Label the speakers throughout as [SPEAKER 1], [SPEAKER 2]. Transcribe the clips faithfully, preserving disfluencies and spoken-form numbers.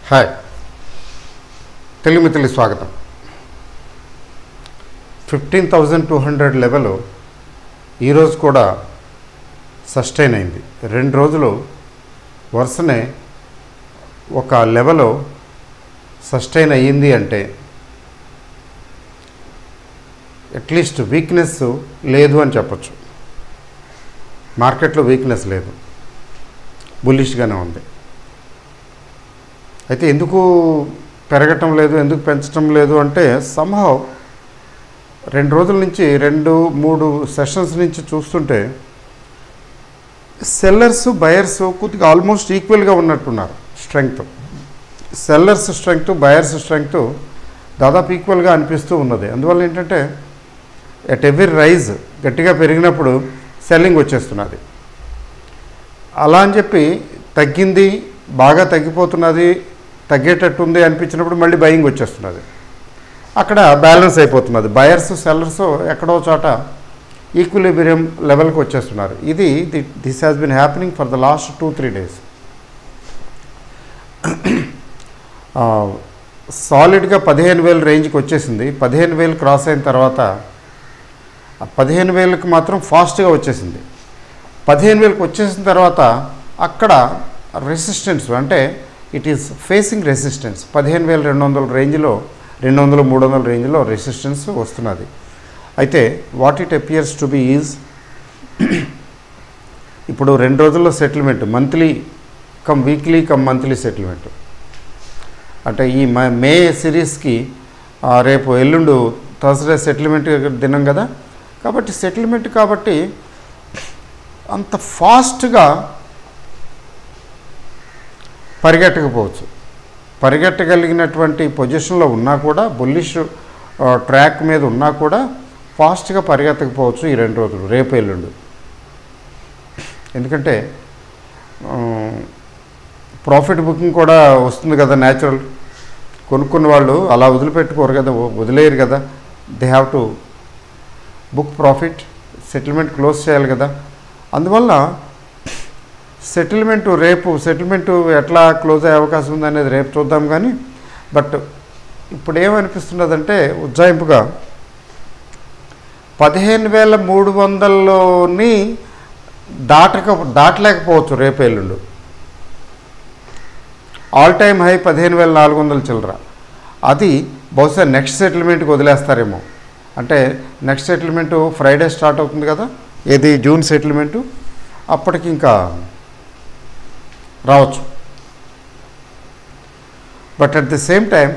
[SPEAKER 1] Hi Telugu మిత్రులకు స్వాగతం. Fifteen thousand two hundred level ఈరోజు కూడా సస్టైన్ అయింది. రెండు రోజులు వరుసనే ఒక లెవెల్ సస్టైన్ అయ్యింది అంటే అట్లీస్ట్ వీక్నెస్ లేదు అని చెప్పచ్చు. మార్కెట్లో వీక్నెస్ లేదు, బుల్లిష్గానే ఉంది. అయితే ఎందుకు పెరగటం లేదు, ఎందుకు పెంచటం లేదు అంటే సంహౌ రెండు రోజుల నుంచి రెండు మూడు సెషన్స్ నుంచి చూస్తుంటే సెల్లర్స్ బయర్స్ కొద్దిగా ఆల్మోస్ట్ ఈక్వల్గా ఉన్నట్టున్నారు. Strength sellers strength buyers strength దాదాపు ఈక్వల్గా అనిపిస్తూ ఉన్నది. అందువల్ల ఏంటంటే ఎట్ ఎవరీ రైజ్ గట్టిగా పెరిగినప్పుడు సెల్లింగ్ వచ్చేస్తున్నది. అలా అని చెప్పి తగ్గింది, బాగా తగ్గిపోతున్నది, తగ్గేటట్టు ఉంది అనిపించినప్పుడు మళ్ళీ బయింగ్ వచ్చేస్తున్నది. అక్కడ బ్యాలెన్స్ అయిపోతున్నది. బయర్స్ సెల్లర్స్ ఎక్కడో చోట ఈక్విలిబ్రియం లెవెల్కి వచ్చేస్తున్నారు. ఇది this has been happening for the last two three days. సాలిడ్గా పదిహేను వేలు రేంజ్కి వచ్చేసింది. పదిహేను వేలు క్రాస్ అయిన తర్వాత పదిహేను వేలకు మాత్రం ఫాస్ట్గా వచ్చేసింది. పదిహేను వేలకు వచ్చేసిన తర్వాత అక్కడ రెసిస్టెన్స్ అంటే ఇట్ ఈస్ ఫేసింగ్ రెసిస్టెన్స్. పదిహేను వేల రెండు వందల రేంజ్లో రెండు వందలు మూడు వందల రేంజ్లో రెసిస్టెన్స్ వస్తున్నది. అయితే what it appears to be is ఇప్పుడు రెండు రోజుల్లో settlement monthly come weekly come monthly settlement అంటే ఈ మే సిరీస్కి రేపు ఎల్లుండు థర్స్డే సెటిల్మెంట్ దినం కదా. కాబట్టి సెటిల్మెంట్ కాబట్టి అంత ఫాస్ట్గా పరిగెట్టకపోవచ్చు. పరిగెట్టగలిగినటువంటి పొజిషన్లో ఉన్నా కూడా, బుల్లిష్ ట్రాక్ మీద ఉన్నా కూడా ఫాస్ట్గా పరిగెత్తకపోవచ్చు ఈ రెండు రోజులు, రేపు ఎల్లుండు. ఎందుకంటే ప్రాఫిట్ బుకింగ్ కూడా వస్తుంది కదా. న్యాచురల్ కొనుక్కున్న వాళ్ళు అలా వదిలిపెట్టుకోరు కదా, వదిలేయరు కదా. They have to book profit, settlement close చేయాలి కదా. అందువల్ల సెటిల్మెంటు రేపు సెటిల్మెంటు ఎట్లా క్లోజ్ అయ్యే అవకాశం ఉందనేది రేపు చూద్దాం. కానీ బట్ ఇప్పుడు ఏమనిపిస్తున్నదంటే ఉజ్జాయింపుగా పదిహేను వేల మూడు వందల్లోని దాటక దాటలేకపోవచ్చు రేపు ఎల్లుండు. ఆల్ టైమ్ హై పదిహేను వేల నాలుగు వందల చిల్లర. అది బహుశా నెక్స్ట్ సెటిల్మెంట్కి వదిలేస్తారేమో. అంటే నెక్స్ట్ సెటిల్మెంటు ఫ్రైడే స్టార్ట్ అవుతుంది కదా, ఏది జూన్ సెటిల్మెంటు. అప్పటికి ఇంకా రావచ్చు. But at the same time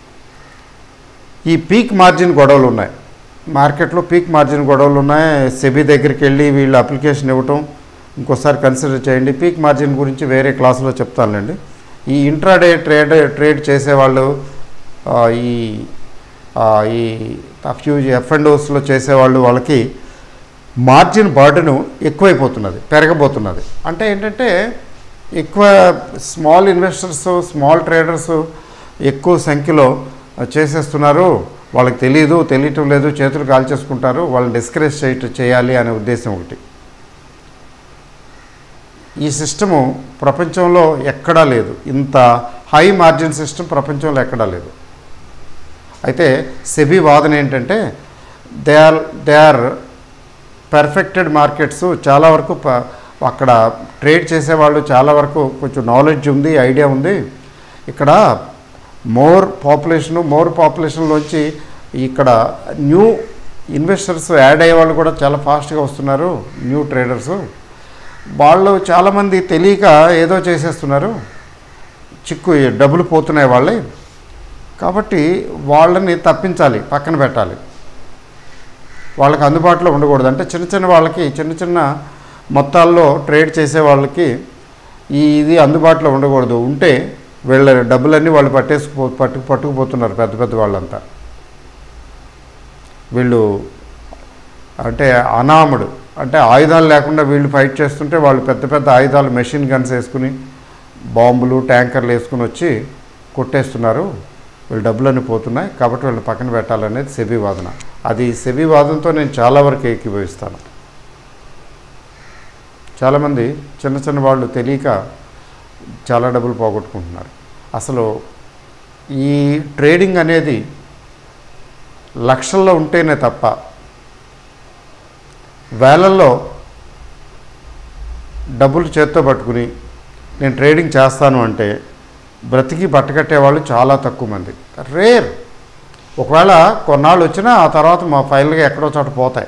[SPEAKER 1] ఈ పీక్ మార్జిన్ గొడవలు ఉన్నాయి మార్కెట్లో. పీక్ మార్జిన్ గొడవలు ఉన్నాయి. సెబీ దగ్గరికి వెళ్ళి వీళ్ళు అప్లికేషన్ ఇవ్వటం ఇంకోసారి కన్సిడర్ చేయండి. పీక్ మార్జిన్ గురించి వేరే క్లాసులో చెప్తానులేండి. ఈ ఇంట్రాడే ట్రేడ్ ట్రేడ్ చేసేవాళ్ళు, ఈ ఈ ఫ్యూజ్ ఎఫ్ అండ్ ఓస్లో చేసేవాళ్ళు, వాళ్ళకి మార్జిన్ బర్డెను ఎక్కువైపోతున్నది, పెరగబోతున్నది. అంటే ఏంటంటే ఎక్కువ స్మాల్ ఇన్వెస్టర్స్, స్మాల్ ట్రేడర్స్ ఎక్కువ సంఖ్యలో చేసేస్తున్నారు. వాళ్ళకి తెలియదు, తెలియటం లేదు, చేతులు కాల్చేసుకుంటారు. వాళ్ళని డిస్కరేజ్ చేయ చేయాలి అనే ఉద్దేశం ఒకటి. ఈ సిస్టము ప్రపంచంలో ఎక్కడా లేదు. ఇంత హై మార్జిన్ సిస్టమ్ ప్రపంచంలో ఎక్కడా లేదు. అయితే సెబీ వాదన ఏంటంటే they are they are perfected markets. చాలా వరకు అక్కడ ట్రేడ్ చేసేవాళ్ళు చాలా వరకు కొంచెం నాలెడ్జ్ ఉంది, ఐడియా ఉంది. ఇక్కడ మోర్ పాపులేషను మోర్ పాపులేషన్లోంచి ఇక్కడ న్యూ ఇన్వెస్టర్స్ యాడ్ అయ్యే వాళ్ళు కూడా చాలా ఫాస్ట్గా వస్తున్నారు. న్యూ ట్రేడర్సు వాళ్ళు చాలామంది తెలియక ఏదో చేసేస్తున్నారు, చిక్కు డబ్బులు పోతున్నాయి వాళ్ళే. కాబట్టి వాళ్ళని తప్పించాలి, పక్కన పెట్టాలి, వాళ్ళకి అందుబాటులో ఉండకూడదు. అంటే చిన్న చిన్న వాళ్ళకి, చిన్న చిన్న మొత్తాల్లో ట్రేడ్ చేసే వాళ్ళకి ఈ ఇది అందుబాటులో ఉండకూడదు. ఉంటే వీళ్ళ డబ్బులన్నీ వాళ్ళు పట్టేసుకుపో పట్టు పట్టుకుపోతున్నారు పెద్ద పెద్ద వాళ్ళంతా. వీళ్ళు అంటే అనాముడు అంటే ఆయుధాలు లేకుండా వీళ్ళు ఫైట్ చేస్తుంటే వాళ్ళు పెద్ద పెద్ద ఆయుధాలు, మెషిన్ గన్స్ వేసుకుని, బాంబులు, ట్యాంకర్లు వేసుకుని వచ్చి కొట్టేస్తున్నారు. వీళ్ళు డబ్బులన్నీ పోతున్నాయి. కాబట్టి వీళ్ళని పక్కన పెట్టాలనేది సెబీ వాదన. అది సెబీ వాదనతో నేను చాలా వరకు ఏకీభవిస్తాను. చాలామంది చిన్న చిన్న వాళ్ళు తెలియక చాలా డబ్బులు పోగొట్టుకుంటున్నారు. అసలు ఈ ట్రేడింగ్ అనేది లక్షల్లో ఉంటేనే తప్ప వేలల్లో డబ్బులు చేత్తో పట్టుకుని నేను ట్రేడింగ్ చేస్తాను అంటే బ్రతికి బట్టకట్టే వాళ్ళు చాలా తక్కువ మంది, రేర్. ఒకవేళ కొన్నాళ్ళు వచ్చినా ఆ తర్వాత మా ఫైనల్గా ఎక్కడో చోట పోతాయి.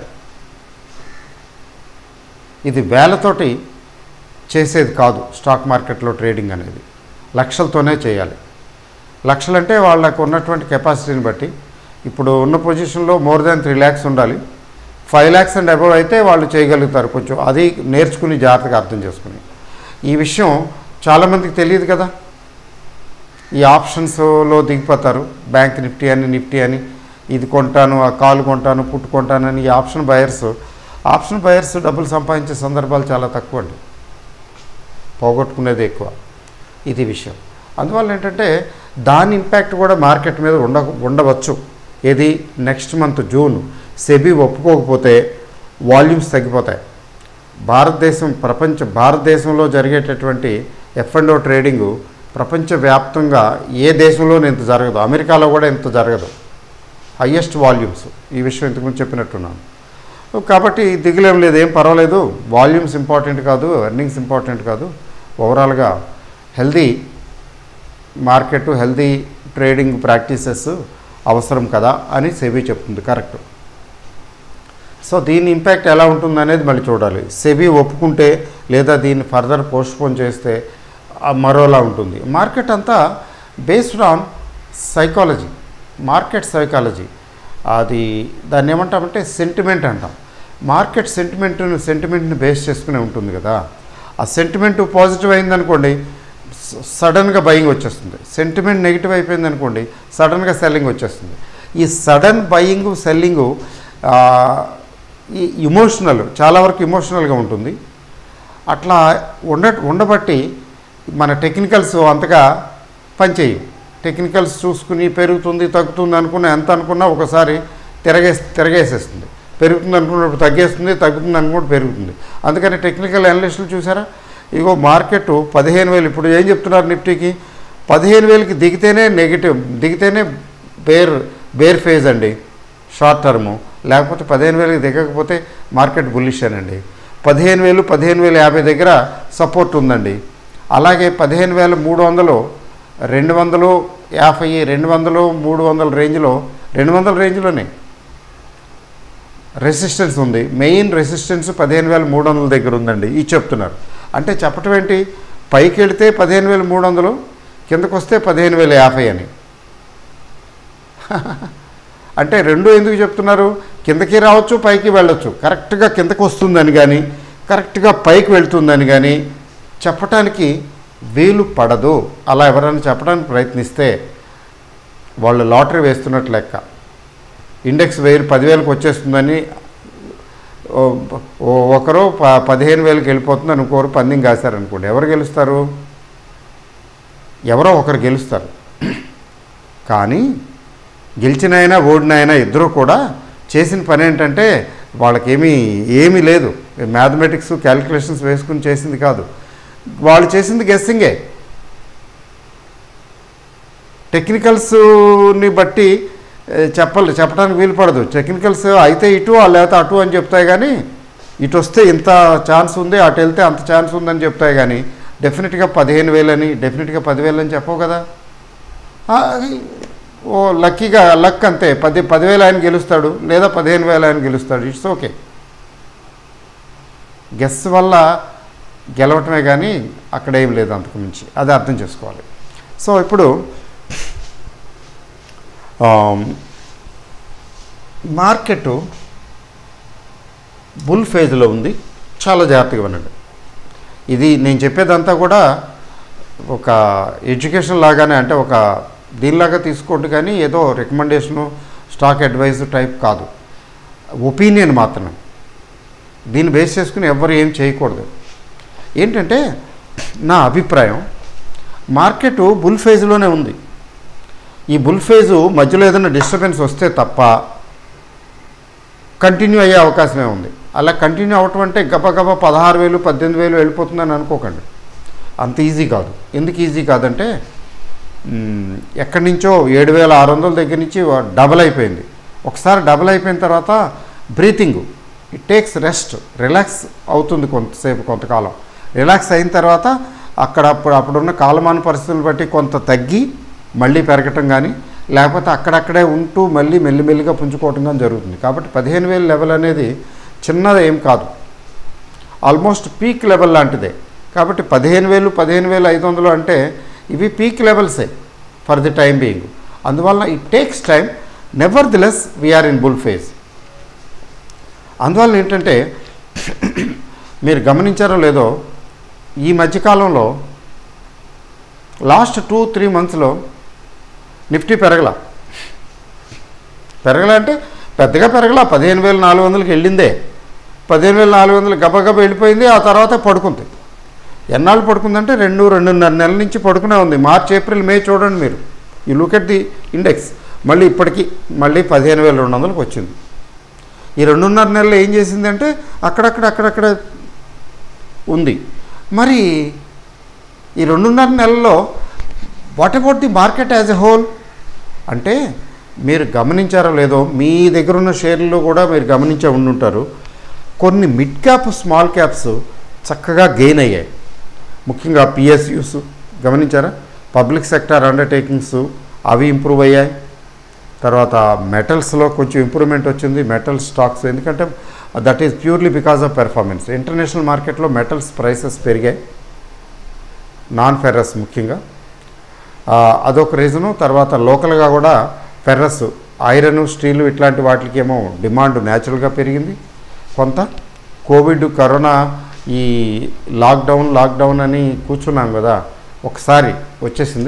[SPEAKER 1] ఇది వేలతోటి చేసేది కాదు స్టాక్ మార్కెట్లో ట్రేడింగ్ అనేది, లక్షలతోనే చేయాలి. లక్షలంటే వాళ్ళకు ఉన్నటువంటి కెపాసిటీని బట్టి, ఇప్పుడు ఉన్న పొజిషన్లో మోర్ దాన్ త్రీ ల్యాక్స్ ఉండాలి, ఫైవ్ ల్యాక్స్ అండ్ అబవ్ అయితే వాళ్ళు చేయగలుగుతారు. కొంచెం అది నేర్చుకుని జాగ్రత్తగా అర్థం చేసుకుని. ఈ విషయం చాలామందికి తెలియదు కదా. ఈ ఆప్షన్స్లో దిగిపోతారు, బ్యాంక్ నిఫ్టీ అని నిఫ్టీ అని, ఇది కొంటాను ఆ కాల్ కొంటాను పుట్టు కొంటానని. ఈ ఆప్షన్ బయర్స్ ఆప్షన్ బయర్స్ డబ్బులు సంపాదించే సందర్భాలు చాలా తక్కువ అండి, పోగొట్టుకునేది ఎక్కువ. ఇది విషయం. అందువల్ల ఏంటంటే దాని ఇంపాక్ట్ కూడా మార్కెట్ మీద ఉండ ఉండవచ్చు ఏది నెక్స్ట్ మంత్ జూన్ సెబీ ఒప్పుకోకపోతే వాల్యూమ్స్ తగ్గిపోతాయి. భారతదేశం ప్రపంచ భారతదేశంలో జరిగేటటువంటి ఎఫ్ అండ్ ఓ ట్రేడింగు ప్రపంచవ్యాప్తంగా ఏ దేశంలోనూ ఇంత జరగదు, అమెరికాలో కూడా ఇంత జరగదు, హయ్యెస్ట్ వాల్యూమ్స్. ఈ విషయం ఇంతకుముందు చెప్పినట్టున్నాను. కాబట్టి దిగులేం లేదు, ఏం పర్వాలేదు. వాల్యూమ్స్ ఇంపార్టెంట్ కాదు, ఎర్నింగ్స్ ఇంపార్టెంట్ కాదు, ఓవరాల్గా healthy market healthy trading practices అవసరం కదా అని సెబీ చెప్తుంది. కరెక్ట్. సో దీని ఇంపాక్ట్ ఎలా ఉంటుంది అనేది మళ్ళీ చూడాలి. సెబీ ఒప్పుకుంటే లేదా దీన్ని ఫర్దర్ పోస్ట్పోన్ చేస్తే మరోలా ఉంటుంది. మార్కెట్ అంతా based on psychology, market psychology. అది దాన్ని ఏమంటామంటే సెంటిమెంట్ అంటాం. మార్కెట్ సెంటిమెంట్ను సెంటిమెంట్ని బేస్ చేసుకునే ఉంటుంది కదా. ఆ సెంటిమెంట్ పాజిటివ్ అయిందనుకోండి సడన్గా బయింగ్ వచ్చేస్తుంది, సెంటిమెంట్ నెగిటివ్ అయిపోయింది అనుకోండి సడన్గా సెల్లింగ్ వచ్చేస్తుంది. ఈ సడన్ బయింగ్ సెల్లింగు ఈ ఇమోషనల్, చాలా వరకు ఇమోషనల్గా ఉంటుంది. అట్లా ఉండ ఉండబట్టి మన టెక్నికల్స్ అంతగా పనిచేయవు. టెక్నికల్స్ చూసుకుని పెరుగుతుంది తగ్గుతుంది అనుకున్న ఎంత అనుకున్నా ఒకసారి తిరగే తిరగేసేస్తుంది. పెరుగుతుంది అనుకున్నప్పుడు తగ్గేస్తుంది, తగ్గుతుంది అనుకున్నప్పుడు పెరుగుతుంది. అందుకని టెక్నికల్ అనలిస్టులు చూసారా, ఇగో మార్కెట్ పదిహేను వేలు ఇప్పుడు ఏం చెప్తున్నారు నిఫ్టీకి, పదిహేను వేలకి దిగితేనే నెగిటివ్, దిగితేనే బేర్ బేర్ ఫేజ్ అండి షార్ట్ టర్ము, లేకపోతే పదిహేను వేలకి దిగకపోతే మార్కెట్ బుల్లిష్ అనండి. పదిహేను వేలు పదిహేను వేల యాభై దగ్గర సపోర్ట్ ఉందండి. అలాగే పదిహేను వేల మూడు వందలు రెండు వందలు యాభై రెండు వందలు మూడు వందల రేంజ్లో రెండు వందల రేంజ్లోనే రెసిస్టెన్స్ ఉంది. మెయిన్ రెసిస్టెన్స్ పదిహేను వేల మూడు వందల దగ్గర ఉందండి. ఇది చెప్తున్నారు. అంటే చెప్పటం ఏంటి, పైకి వెళితే పదిహేను వేల మూడు వందలు, కిందకు వస్తే పదిహేను వేల యాభై అని. అంటే రెండు ఎందుకు చెప్తున్నారు, కిందకి రావచ్చు పైకి వెళ్ళొచ్చు, కరెక్ట్గా కిందకు వస్తుందని కానీ కరెక్ట్గా పైకి వెళ్తుందని కానీ చెప్పటానికి వీలు పడదు. అలా ఎవరైనా చెప్పడానికి ప్రయత్నిస్తే వాళ్ళు లాటరీ వేస్తున్నట్టు లెక్క. ఇండెక్స్ వెయ్యి పదివేలకు వచ్చేస్తుందని ఒకరు ప పదిహేను వేలకు వెళ్ళిపోతుందని ఇంకొకరు పందెం కాశారనుకోండి, ఎవరు గెలుస్తారు, ఎవరో ఒకరు గెలుస్తారు. కానీ గెలిచినైనా ఓడినైనా ఇద్దరు కూడా చేసిన పని ఏంటంటే వాళ్ళకేమీ ఏమీ లేదు, మ్యాథమెటిక్స్ క్యాలిక్యులేషన్స్ వేసుకుని చేసింది కాదు, వాళ్ళు చేసింది గెస్సింగే. టెక్నికల్స్ని బట్టి చెప్పాలి చెప్పడానికి వీలు పడదు. టెక్నికల్స్ అయితే ఇటు లేకపోతే అటు అని చెప్తాయి కానీ, ఇటు వస్తే ఇంత ఛాన్స్ ఉంది అటు వెళ్తే అంత ఛాన్స్ ఉందని చెప్తాయి కానీ డెఫినెట్గా పదిహేను వేలని డెఫినెట్గా పదివేలు అని చెప్పవు కదా. ఓ లక్కీగా లక్ అంతే, పది పదివేలు ఆయన గెలుస్తాడు లేదా పదిహేను వేలు ఆయన గెలుస్తాడు, ఇట్స్ ఓకే. గెస్ వల్ల గెలవటమే కానీ అక్కడ ఏం లేదు అంతకు మించి, అది అర్థం చేసుకోవాలి. సో ఇప్పుడు మార్కెట్ బుల్ ఫేజ్లో ఉంది, చాలా జాగ్రత్తగా వినండి. ఇది నేను చెప్పేదంతా కూడా ఒక ఎడ్యుకేషన్ లాగానే, అంటే ఒక దీనిలాగా తీసుకోండి కానీ ఏదో రికమెండేషను స్టాక్ అడ్వైజ్ టైప్ కాదు, ఒపీనియన్ మాత్రమే. దీన్ని బేస్ చేసుకుని ఎవరు ఏం చేయకూడదు. ఏంటంటే నా అభిప్రాయం, మార్కెట్ బుల్ ఫేజ్లోనే ఉంది. ఈ బుల్ ఫేజు మధ్యలో ఏదైనా డిస్టర్బెన్స్ వస్తే తప్ప కంటిన్యూ అయ్యే అవకాశమే ఉంది. అలా కంటిన్యూ అవటం అంటే గబగబా పదహారు వేలు పద్దెనిమిది వేలు వెళ్ళిపోతుందని అనుకోకండి, అంత ఈజీ కాదు. ఎందుకు ఈజీ కాదంటే ఎక్కడి నుంచో ఏడు వేల ఆరు వందల దగ్గర నుంచి డబల్ అయిపోయింది. ఒకసారి డబల్ అయిపోయిన తర్వాత breathing, it takes rest, relax అవుతుంది కొంతసేపు, కొంతకాలం రిలాక్స్ అయిన తర్వాత అక్కడ అప్పుడు అప్పుడున్న కాలమాన పరిస్థితులను బట్టి కొంత తగ్గి మళ్ళీ పెరగటం కానీ, లేకపోతే అక్కడక్కడే ఉంటూ మళ్ళీ మెల్లిమెల్లిగా పుంజుకోవటం కానీ జరుగుతుంది. కాబట్టి పదిహేను వేల లెవెల్ అనేది చిన్నది ఏం కాదు, ఆల్మోస్ట్ పీక్ లెవెల్ లాంటిదే. కాబట్టి పదిహేను వేలు పదిహేను వేల ఐదు వందలు అంటే ఇవి పీక్ లెవెల్సే ఫర్ ది టైం బీయింగ్. అందువల్ల it takes time, nevertheless we're in bull phase. అందువల్ల ఏంటంటే మీరు గమనించారో లేదో, ఈ మధ్యకాలంలో లాస్ట్ టూ త్రీ మంత్స్లో నిఫ్టీ పెరగల పెరగల అంటే పెద్దగా పెరగల, పదిహేను వేల నాలుగు వందలకి వెళ్ళిందే. పదిహేను వేల నాలుగు వందలు గబగబ వెళ్ళిపోయింది, ఆ తర్వాత పడుకుంది. ఎన్నాళ్ళు పడుకుందంటే రెండు రెండున్నర నెలల నుంచి పడుకునే ఉంది. మార్చ్ ఏప్రిల్ మే చూడండి మీరు, ఈ లుక్ ఎట్ ది ఇండెక్స్, మళ్ళీ ఇప్పటికీ మళ్ళీ పదిహేను వేల రెండు వందలకు వచ్చింది. ఈ రెండున్నర నెలలు ఏం చేసిందంటే అక్కడక్కడ అక్కడక్కడ ఉంది. మరి ఈ రెండున్నర నెలల్లో what about the market as a whole అంటే మీరు గమనించారో లేదో, మీ దగ్గర ఉన్న షేర్లు కూడా మీరు గమనించే ఉండుంటారు, కొన్ని మిడ్ క్యాప్ స్మాల్ క్యాప్స్ చక్కగా గెయిన్ అయ్యాయి. ముఖ్యంగా పిఎస్యూస్ గమనించారా, పబ్లిక్ సెక్టార్ అండర్టేకింగ్స్ అవి ఇంప్రూవ్ అయ్యాయి. తర్వాత మెటల్స్లో కొంచెం ఇంప్రూవ్మెంట్ వచ్చింది, మెటల్ స్టాక్స్, ఎందుకంటే that is purely because of performance. International మార్కెట్లో మెటల్స్ ప్రైసెస్ పెరిగాయి, నాన్ ఫెర్రస్ ముఖ్యంగా, అదొక రీజను. తర్వాత లోకల్గా కూడా ఫెర్రస్, ఐరన్, స్టీలు ఇట్లాంటి వాటికి ఏమో డిమాండ్ న్యాచురల్గా పెరిగింది కొంత. కోవిడ్, కరోనా, ఈ లాక్డౌన్ లాక్డౌన్ అని కూర్చున్నాం కదా, ఒకసారి వచ్చేసింది.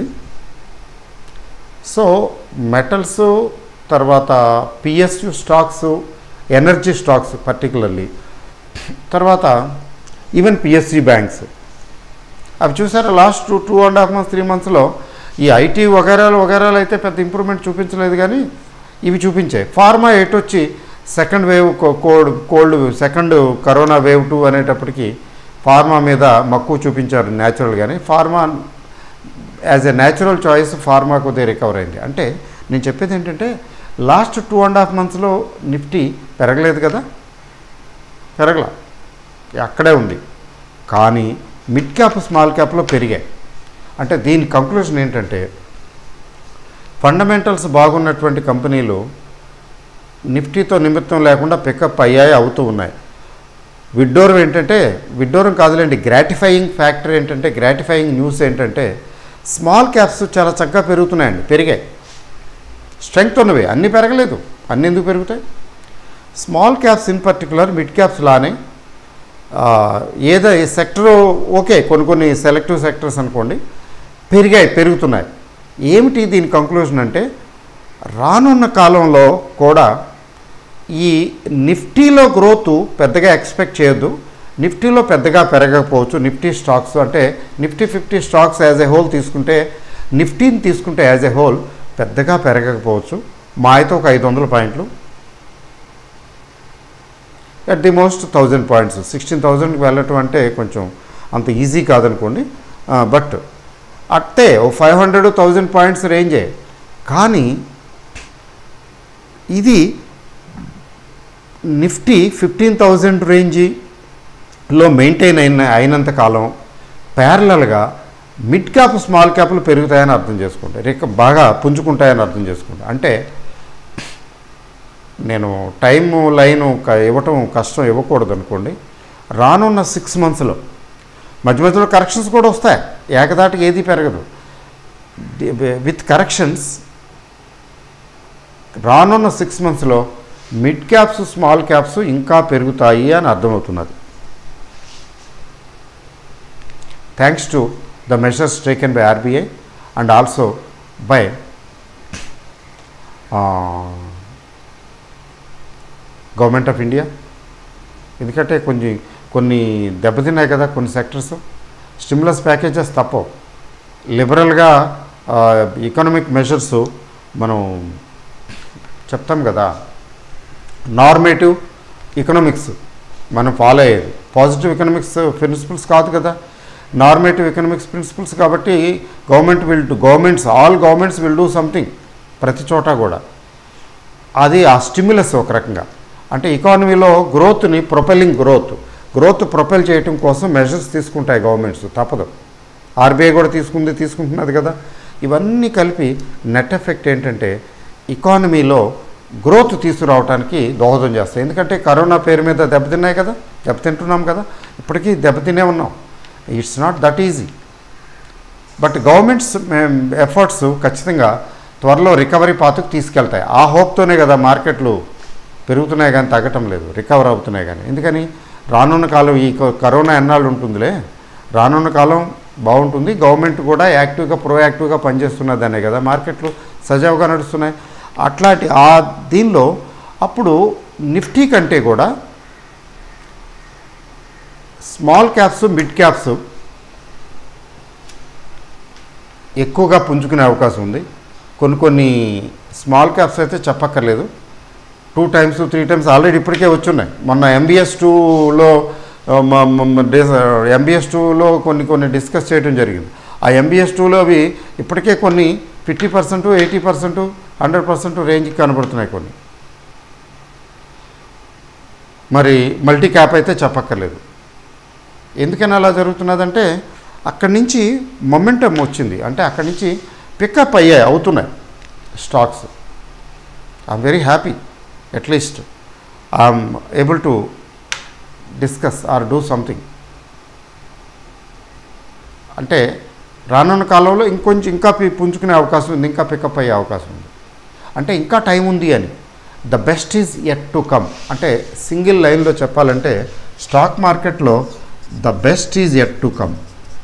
[SPEAKER 1] సో మెటల్స్, తర్వాత PSU stocks, energy stocks particularly, తర్వాత ఈవెన్ పిఎస్సి బ్యాంక్స్ అవి చూసారా last two two and half months three మంత్స్లో ఈ ఐటీ వగేరాలు వగేరాలు అయితే పెద్ద ఇంప్రూవ్మెంట్ చూపించలేదు, కానీ ఇవి చూపించాయి. ఫార్మా ఎటు వచ్చి second wave cold cold second corona wave two అనేటప్పటికీ ఫార్మా మీద మక్కువ చూపించారు న్యాచురల్గానే. Pharma as a natural choice ఫార్మాకు దే రికవర్ అయింది. అంటే నేను చెప్పేది ఏంటంటే లాస్ట్ టూ అండ్ హాఫ్ మంత్స్లో నిఫ్టీ పెరగలేదు కదా, పెరగల, అక్కడే ఉంది. కానీ మిడ్ క్యాప్ స్మాల్ క్యాప్లో పెరిగాయి. అంటే దీని కంక్లూజన్ ఏంటంటే ఫండమెంటల్స్ బాగున్నటువంటి కంపెనీలు నిఫ్టీతో నిమిత్తం లేకుండా పికప్ అయ్యాయి, అవుతూ ఉన్నాయి. విడ్డూరం ఏంటంటే, విడ్డూరం కాదులేండి, గ్రాటిఫైయింగ్ ఫ్యాక్టర్ ఏంటంటే, గ్రాటిఫైయింగ్ న్యూస్ ఏంటంటే స్మాల్ క్యాప్స్ చాలా చక్కగా పెరుగుతున్నాయండి, పెరిగాయి. స్ట్రెంగ్త్ ఉన్నవి, అన్నీ పెరగలేదు, అన్నీ ఎందుకు పెరుగుతాయి? Small caps in particular, mid caps లానే ఏదో సెక్టరు ఓకే, కొన్ని కొన్ని సెలెక్టివ్ సెక్టర్స్ అనుకోండి పెరిగాయి, పెరుగుతున్నాయి. ఏమిటి దీని కంక్లూజన్ అంటే, రానున్న కాలంలో కూడా ఈ నిఫ్టీలో గ్రోత్ పెద్దగా ఎక్స్పెక్ట్ చేయొద్దు. నిఫ్టీలో పెద్దగా పెరగకపోవచ్చు. నిఫ్టీ స్టాక్స్ అంటే Nifty fifty stocks as a whole తీసుకుంటే, నిఫ్టీని తీసుకుంటే యాజ్ ఎ హోల్ పెద్దగా పెరగకపోవచ్చు. మా అయితే ఒక ఐదు వందల పాయింట్లు, at the most thousand points, sixteen థౌజండ్కి వెళ్ళటం అంటే కొంచెం అంత ఈజీ కాదనుకోండి. బట్ అట్టే ఓ ఫైవ్ హండ్రెడ్ థౌజండ్ పాయింట్స్ రేంజే. కానీ ఇది నిఫ్టీ ఫిఫ్టీన్ థౌజండ్ రేంజ్లో మెయింటైన్ అయిన అయినంత కాలం ప్యారలల్గా మిడ్ క్యాప్ స్మాల్ క్యాప్లు పెరుగుతాయని అర్థం చేసుకోండి, రేక బాగా పుంజుకుంటాయని అర్థం చేసుకోండి. అంటే నేను టైం లైన్ ఇవ్వటం కష్టం, ఇవ్వకూడదు అనుకోండి. రానున్న సిక్స్ మంత్స్లో మధ్య మధ్యలో కరెక్షన్స్ కూడా వస్తాయి, ఏకదాటికి ఏది పెరగదు. విత్ కరెక్షన్స్ రానున్న సిక్స్ మంత్స్లో మిడ్ క్యాప్స్ స్మాల్ క్యాప్స్ ఇంకా పెరుగుతాయి అని అర్థమవుతున్నది. Thanks to the measures taken by RBI and also by government of India. ఎందుకంటే కొన్ని కొన్ని దెబ్బతిన్నాయి కదా కొన్ని సెక్టర్స్. స్టిమ్యులస్ ప్యాకేజెస్ తప్పవు, లిబరల్గా ఎకనామిక్ మెజర్స్ మనం చెప్తాం కదా, నార్మేటివ్ ఎకనామిక్స్ మనం ఫాలో అయ్యేది, పాజిటివ్ ఎకనామిక్స్ ప్రిన్సిపల్స్ కాదు కదా. నార్మేటివ్ ఎకనామిక్స్ ప్రిన్సిపల్స్ కాబట్టి government will do governments all governments will do something ప్రతి చోట కూడా. అది ఆ స్టిమ్యులస్ ఒక రకంగా. అంటే ఎకానమీలో గ్రోత్ని ప్రొపెల్లింగ్ గ్రోత్ గ్రోత్ ప్రొపెల్ చేయడం కోసం మెజర్స్ తీసుకుంటాయి గవర్నమెంట్స్, తప్పదు. ఆర్బీఐ కూడా తీసుకుంది తీసుకుంటున్నది కదా. ఇవన్నీ కలిపి నెట్ ఎఫెక్ట్ ఏంటంటే ఎకానమీలో గ్రోత్ తీసుకురావడానికి దోహదం చేస్తాయి. ఎందుకంటే కరోనా పేరు మీద దెబ్బతిన్నాయి కదా, దెబ్బతింటున్నాం కదా, ఇప్పటికీ దెబ్బతినే ఉన్నాం. It's not that easy. But governments efforts ఖచ్చితంగా త్వరలో రికవరీ పాత్కు తీసుకెళ్తాయి. ఆ హోప్తోనే కదా మార్కెట్లు పెరుగుతున్నాయి కానీ తగ్గటం లేదు, రికవర్ అవుతున్నాయి కానీ. ఎందుకని రానున్న కాలం ఈ కరోనా ఎన్నాళ్ళు ఉంటుందిలే, రానున్న కాలం బాగుంటుంది, గవర్నమెంట్ కూడా యాక్టివ్గా ప్రోయాక్టివ్గా పనిచేస్తున్నదనే కదా మార్కెట్లు సజావుగా నడుస్తున్నాయి. అట్లాంటి ఆ దీనిలో అప్పుడు నిఫ్టీ కంటే కూడా స్మాల్ క్యాప్స్ మిడ్ క్యాప్స్ ఎక్కువగా పుంజుకునే అవకాశం ఉంది. కొన్ని కొన్ని స్మాల్ క్యాప్స్ అయితే చెప్పక్కర్లేదు, two times three times already ఇప్పటికే వచ్చున్నాయి. మొన్న ఎంబీఎస్ టూలో ఎంబీఎస్ టూలో కొన్ని కొన్ని డిస్కస్ చేయడం జరిగింది. ఆ ఎంబీఎస్ టూలో అవి ఇప్పటికే కొన్ని fifty percent eighty percent hundred percent రేంజ్కి కనబడుతున్నాయి కొన్ని. మరి మల్టీ క్యాప్ అయితే చెప్పక్కర్లేదు. ఎందుకని అలా జరుగుతున్నదంటే అక్కడి నుంచి మొమెంటం వచ్చింది, అంటే అక్కడి నుంచి పికప్ అయ్యాయి అవుతున్నాయి stocks. I'm very happy, at least I'm able to discuss or do something. అంటే రానున్న కాలంలో ఇంకొంచెం ఇంకా పుంజుకునే అవకాశం ఉంది, ఇంకా పికప్ అయ్యే అవకాశం ఉంది. అంటే ఇంకా టైం ఉంది అని. The best is yet to come. అంటే సింగిల్ లైన్లో చెప్పాలంటే స్టాక్ మార్కెట్లో the best is yet to come.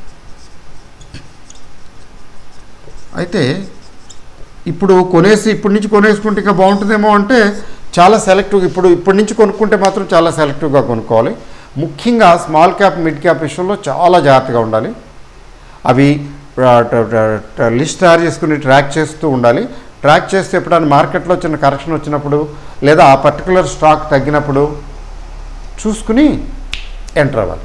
[SPEAKER 1] అయితే ఇప్పుడు కొనేసి ఇప్పటి నుంచి కొనేసుకుంటే ఇంకా బాగుంటుందేమో అంటే చాలా సెలెక్టివ్, ఇప్పుడు ఇప్పటి నుంచి కొనుక్కుంటే మాత్రం చాలా సెలెక్టివ్గా కొనుక్కోవాలి. ముఖ్యంగా స్మాల్ క్యాప్ మిడ్ క్యాప్ విషయంలో చాలా జాగ్రత్తగా ఉండాలి. అవి లిస్ట్ తయారు చేసుకుని ట్రాక్ చేస్తూ ఉండాలి. ట్రాక్ చేస్తే ఎప్పుడైనా మార్కెట్లో చిన్న కరెక్షన్ వచ్చినప్పుడు లేదా ఆ పర్టికులర్ స్టాక్ తగ్గినప్పుడు చూసుకుని ఎంటర్ అవ్వాలి.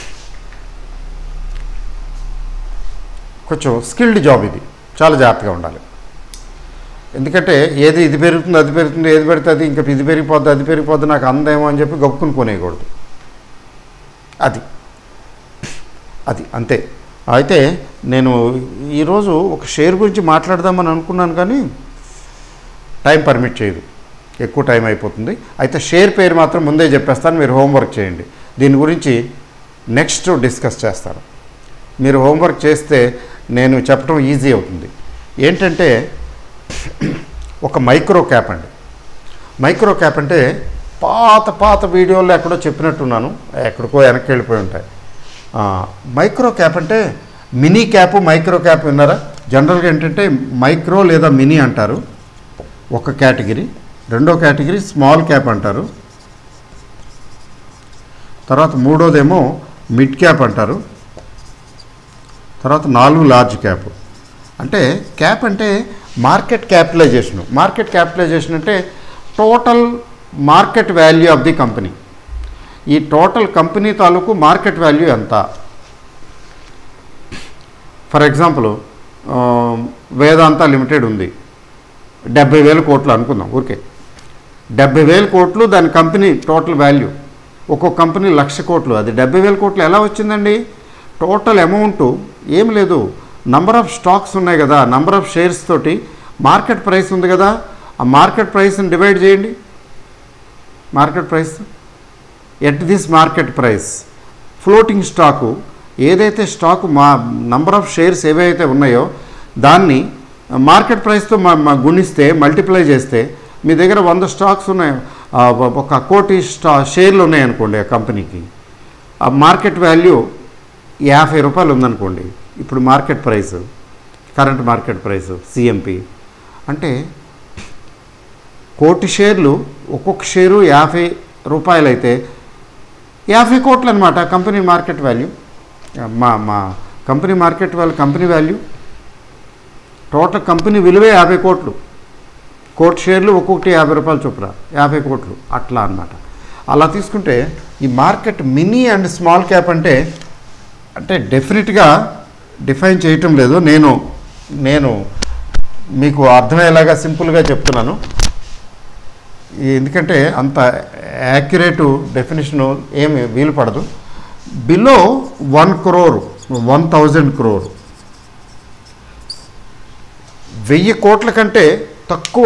[SPEAKER 1] కొంచెం స్కిల్డ్ జాబ్ ఇది, చాలా జాగ్రత్తగా ఉండాలి. ఎందుకంటే ఏది ఇది పెరుగుతుంది అది పెరుగుతుంది, ఏది పెడితే అది ఇంకా ఇది పెరిగిపోద్ది అది పెరిగిపోద్ది నాకు అందేమో అని చెప్పి గొప్పకుని కొనేయకూడదు. అది అది అంతే. అయితే నేను ఈరోజు ఒక షేర్ గురించి మాట్లాడదామని అనుకున్నాను కానీ టైం పర్మిట్ చేయదు, ఎక్కువ టైం అయిపోతుంది. అయితే షేర్ పేరు మాత్రం ముందే చెప్పేస్తాను, మీరు హోంవర్క్ చేయండి. దీని గురించి నెక్స్ట్ డిస్కస్ చేస్తాను. మీరు హోంవర్క్ చేస్తే నేను చెప్పడం ఈజీ అవుతుంది. ఏంటంటే ఒక మైక్రో క్యాప్ అండి. మైక్రో క్యాప్ అంటే పాత పాత వీడియోలో ఎక్కడో చెప్పినట్టున్నాను, ఎక్కడికో వెనక్కి వెళ్ళిపోయి ఉంటాయి. మైక్రో క్యాప్ అంటే మినీ క్యాప్ మైక్రో క్యాప్ విన్నారా? జనరల్గా ఏంటంటే మైక్రో లేదా మినీ అంటారు ఒక కేటగిరీ, రెండో కేటగిరీ స్మాల్ క్యాప్ అంటారు, తర్వాత మూడోదేమో మిడ్ క్యాప్ అంటారు, తర్వాత నాలుగు లార్జ్ క్యాప్. అంటే క్యాప్ అంటే మార్కెట్ క్యాపిటలైజేషన్. మార్కెట్ క్యాపిటలైజేషన్ అంటే total market value of the company. ఈ టోటల్ కంపెనీ తాలూకు మార్కెట్ వాల్యూ ఎంత? ఫర్ ఎగ్జాంపుల్ వేదాంత లిమిటెడ్ ఉంది, డెబ్బై వేల కోట్లు అనుకుందాం ఊరికే. డెబ్బై వేల కోట్లు దాని కంపెనీ టోటల్ వాల్యూ. ఒక్కొక్క కంపెనీ లక్ష కోట్లు, అది డెబ్బై వేల కోట్లు ఎలా వచ్చిందండి? టోటల్ అమౌంట్ ఏం లేదు, నంబర్ ఆఫ్ స్టాక్స్ ఉన్నాయి కదా, నంబర్ ఆఫ్ షేర్స్ తోటి మార్కెట్ ప్రైస్ ఉంది కదా, ఆ మార్కెట్ ప్రైస్ని డివైడ్ చేయండి. Market price at this market price floating stock ఏదైతే స్టాకు మా నంబర్ ఆఫ్ షేర్స్ ఏవైతే ఉన్నాయో దాన్ని మార్కెట్ ప్రైస్తో మా గుణిస్తే మల్టిప్లై చేస్తే మీ దగ్గర వంద స్టాక్స్ ఉన్నాయి, ఒక కోటి స్టా షేర్లు ఉన్నాయనుకోండి ఆ కంపెనీకి, ఆ మార్కెట్ వాల్యూ యాభై రూపాయలు ఉందనుకోండి. ఇప్పుడు market price current market price CMP అంటే కోటి షేర్లు ఒక్కొక్క షేరు యాభై రూపాయలు అయితే యాభై కోట్లు అనమాట కంపెనీ మార్కెట్ వాల్యూ. మా మా company market value company value total company విలువే యాభై కోట్లు. కోటి షేర్లు ఒక్కొక్కటి యాభై రూపాయలు చొప్పున యాభై కోట్లు అట్లా అనమాట. అలా తీసుకుంటే ఈ market mini and small cap అంటే అంటే డెఫినెట్గా డిఫైన్ చేయటం లేదు, నేను నేను మీకు అర్థమయ్యేలాగా సింపుల్గా చెప్తున్నాను. ఎందుకంటే అంత యాక్యురేటు డెఫినేషను ఏమి వీలు పడదు. Below one crore one thousand crore వెయ్యి కోట్ల కంటే తక్కువ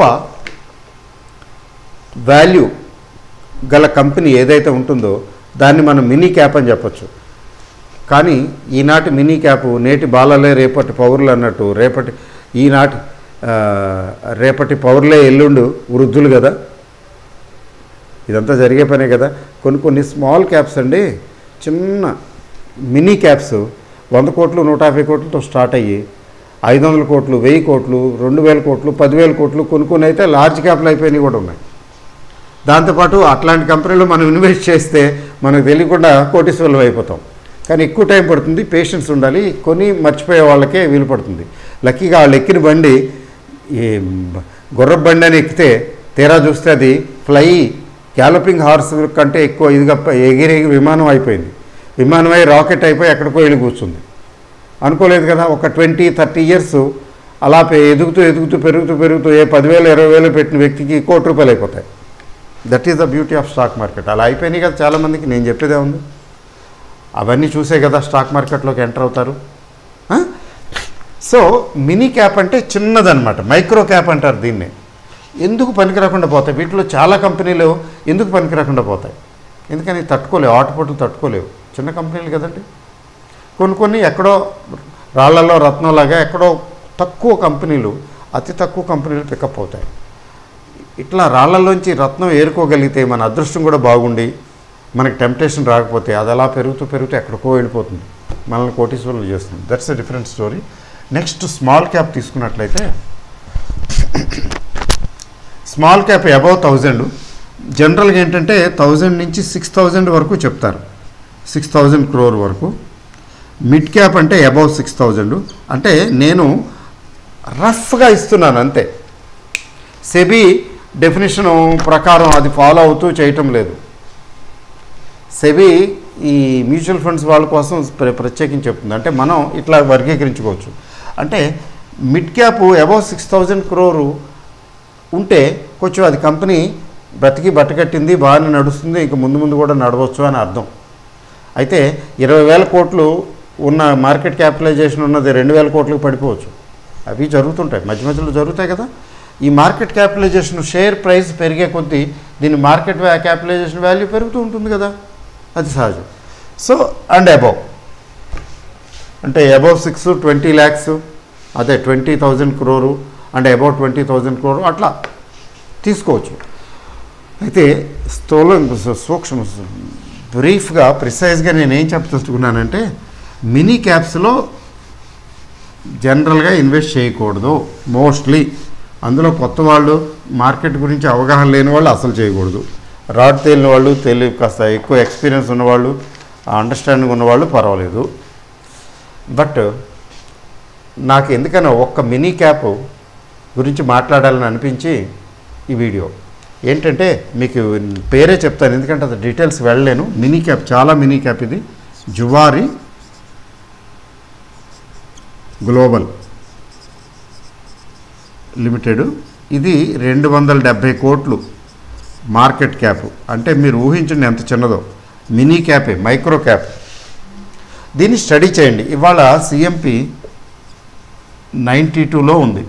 [SPEAKER 1] వాల్యూ గల కంపెనీ ఏదైతే ఉంటుందో దాన్ని మనం మినీ క్యాప్ అని చెప్పచ్చు. కానీ ఈనాటి మినీ క్యాప్ నేటి బాలలే రేపటి పౌరులు అన్నట్టు, రేపటి ఈనాటి రేపటి పౌరులే ఎల్లుండు వృద్ధులు కదా, ఇదంతా జరిగే పనే కదా. కొన్ని కొన్ని స్మాల్ క్యాప్స్ అండి, చిన్న మినీ క్యాప్స్ వంద కోట్లు నూట యాభై కోట్లతో స్టార్ట్ అయ్యి ఐదు వందల కోట్లు వెయ్యి కోట్లు రెండు వేల కోట్లు పదివేల కోట్లు కొన్ని కొన్ని అయితే లార్జ్ క్యాప్లు అయిపోయినాయి కూడా ఉన్నాయి. దాంతోపాటు అట్లాంటి కంపెనీలో మనం ఇన్వెస్ట్ చేస్తే మనకు తెలియకుండా కోటీశ్వరులు అయిపోతాం. కానీ ఎక్కువ టైం పడుతుంది, పేషెన్స్ ఉండాలి, కొని మర్చిపోయే వాళ్ళకే వీలు పడుతుంది. లక్కీగా వాళ్ళు ఎక్కిన బండి ఈ గుర్రపు బండి అని ఎక్కితే తీరా చూస్తే అది ఫ్లై గ్యాలపింగ్ హార్స్ కంటే ఎక్కువ ఇదిగా ఎగిరి విమానం అయిపోయింది. విమానం అయి రాకెట్ అయిపోయి ఎక్కడికో వెళ్ళి కూర్చుంది. అనుకోలేదు కదా. ఒక ట్వంటీ థర్టీ ఇయర్స్ అలా ఎదుగుతూ ఎదుగుతూ పెరుగుతూ పెరుగుతూ ఏ పదివేలు ఇరవై వేలు పెట్టిన వ్యక్తికి కోటి రూపాయలు అయిపోతాయి. That is the beauty of stock market. అలా అయిపోయినాయి కదా చాలామందికి. నేను చెప్పేదే ఉంది, అవన్నీ చూసే కదా స్టాక్ మార్కెట్లోకి ఎంటర్ అవుతారు. సో మినీ క్యాప్ అంటే చిన్నదనమాట, మైక్రో క్యాప్ అంటారు దీన్ని. ఎందుకు పనికి రాకుండా పోతాయి? వీటిలో చాలా కంపెనీలు ఎందుకు పనికి రాకుండా పోతాయి? ఎందుకని తట్టుకోలేవు, ఆటపోట్లు తట్టుకోలేవు, చిన్న కంపెనీలు కదండి. కొన్ని కొన్ని ఎక్కడో రాళ్లలో రత్నంలాగా ఎక్కడో తక్కువ కంపెనీలు, అతి తక్కువ కంపెనీలు పికప్ అవుతాయి. ఇట్లా రాళ్లలోంచి రత్నం ఏరుకోగలిగితే మన అదృష్టం కూడా బాగుండి మనకి టెంప్టేషన్ రాకపోతే అది అలా పెరుగుతూ పెరుగుతూ ఎక్కడికో వెళ్ళిపోతుంది, మనల్ని కోటీశ్వరులు చేస్తుంది. That's a different story. Next small cap తీసుకున్నట్లయితే స్మాల్ క్యాప్ అబౌవ్ థౌజండ్ జనరల్గా ఏంటంటే థౌజండ్ నుంచి సిక్స్ థౌజండ్ వరకు చెప్తారు, సిక్స్ థౌజండ్ క్రోర్ వరకు. మిడ్ క్యాప్ అంటే అబౌవ్ సిక్స్ థౌజండ్. అంటే నేను రఫ్గా ఇస్తున్నాను అంతే, సెబీ డెఫినేషన్ ప్రకారం అది ఫాలో అవుతూ చేయటం లేదు. సెబీ ఈ మ్యూచువల్ ఫండ్స్ వాళ్ళ కోసం ప్రత్యేకించి చెప్తుంది. అంటే మనం ఇట్లా వర్గీకరించుకోవచ్చు. అంటే mid cap above six thousand crore ఉంటే కొంచెం అది కంపెనీ బ్రతికి బట్టకట్టింది, బాగానే నడుస్తుంది, ఇంక ముందు ముందు కూడా నడవచ్చు అని అర్థం. అయితే ఇరవై వేల కోట్లు ఉన్న మార్కెట్ క్యాపిటలైజేషన్ ఉన్నది రెండు వేల కోట్లకు పడిపోవచ్చు. అవి జరుగుతుంటాయి, మధ్య మధ్యలో జరుగుతాయి కదా. ఈ మార్కెట్ క్యాపిటలైజేషన్ షేర్ ప్రైస్ పెరిగే కొద్దీ దీని మార్కెట్ క్యాపిటలైజేషన్ వాల్యూ పెరుగుతూ ఉంటుంది కదా, అది సహజం. సో అండ్ అబౌవ్ అంటే అబౌవ్ సిక్స్ ట్వంటీ ల్యాక్స్ అదే twenty thousand crore and above twenty thousand crore అట్లా తీసుకోవచ్చు. అయితే స్థూలం సూక్ష్మ బ్రీఫ్గా ప్రిసైజ్గా నేనేం చెప్తున్నానంటే మినీ క్యాప్స్లో జనరల్గా ఇన్వెస్ట్ చేయకూడదు మోస్ట్లీ. అందులో కొత్త వాళ్ళు, మార్కెట్ గురించి అవగాహన లేని వాళ్ళు అసలు చేయకూడదు. రాడ్ తేలిన వాళ్ళు, తెలివి కాస్త ఎక్కువ ఎక్స్పీరియన్స్ ఉన్నవాళ్ళు, అండర్స్టాండింగ్ ఉన్నవాళ్ళు పర్వాలేదు. బట్ నాకు ఎందుకన్నా ఒక్క మినీ క్యాప్ గురించి మాట్లాడాలని అనిపించి ఈ వీడియో. ఏంటంటే మీకు పేరే చెప్తాను, ఎందుకంటే అది డీటెయిల్స్ వెళ్ళలేను. మినీ క్యాప్, చాలా మినీ క్యాప్ ఇది. Zuari global limited. ఇది రెండు వందల డెబ్భై కోట్లు మార్కెట్ క్యాప్. అంటే మీరు ఊహించండి ఎంత చిన్నదో. మినీ క్యాపే, మైక్రో క్యాప్. దీన్ని స్టడీ చేయండి. ఇవాళ సిఎంపి నైంటీ టూలో ఉంది.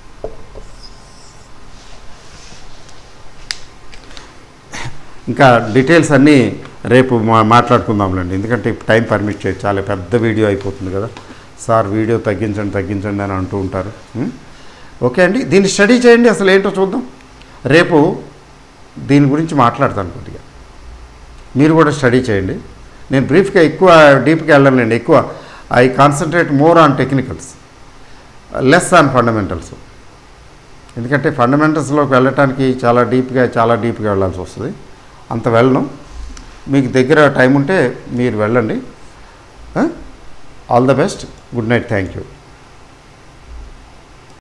[SPEAKER 1] ఇంకా డీటెయిల్స్ అన్నీ రేపు మా మాట్లాడుకుందాంలేండి, ఎందుకంటే టైం పర్మిట్ చేయ, చాలా పెద్ద వీడియో అయిపోతుంది కదా. సార్ వీడియో తగ్గించండి తగ్గించండి అని అంటూ ఉంటారు. ఓకే అండి, దీన్ని స్టడీ చేయండి, అసలు ఏంటో చూద్దాం. రేపు దీని గురించి మాట్లాడతాను కొద్దిగా, మీరు కూడా స్టడీ చేయండి. నేను బ్రీఫ్గా ఎక్కువ డీప్గా వెళ్ళాలండి. ఎక్కువ I concentrate more on technicals, less on fundamentals. ఎందుకంటే ఫండమెంటల్స్లోకి వెళ్ళటానికి చాలా డీప్గా చాలా డీప్గా వెళ్ళాల్సి వస్తుంది. అంత వెళ్ళను. మీకు దగ్గర టైం ఉంటే మీరు వెళ్ళండి. All the best. Good night. Thank you.